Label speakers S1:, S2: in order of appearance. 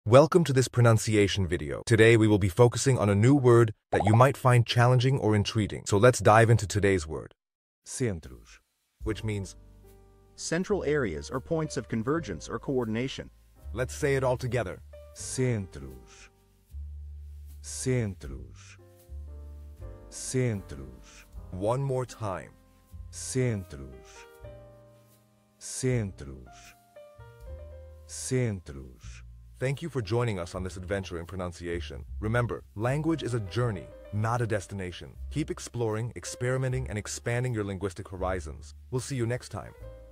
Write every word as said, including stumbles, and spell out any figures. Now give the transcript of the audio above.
S1: Welcome to this pronunciation video. Today we will be focusing on a new word that you might find challenging or intriguing. So let's dive into today's word,
S2: Centros.
S1: which means,
S3: Central areas or points of convergence or coordination.
S1: let's say it all together.
S2: Centros. Centros. Centros.
S1: One more time.
S2: Centros. Centros. Centros.
S1: Thank you for joining us on this adventure in pronunciation. Remember, language is a journey, not a destination. Keep exploring, experimenting, and expanding your linguistic horizons. We'll see you next time.